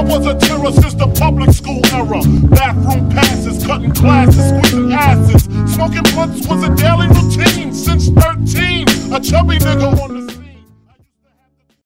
was a terror since the public school era. Bathroom passes, cutting classes, squeezing asses. Smoking blunts was a daily routine since 13. A chubby nigga on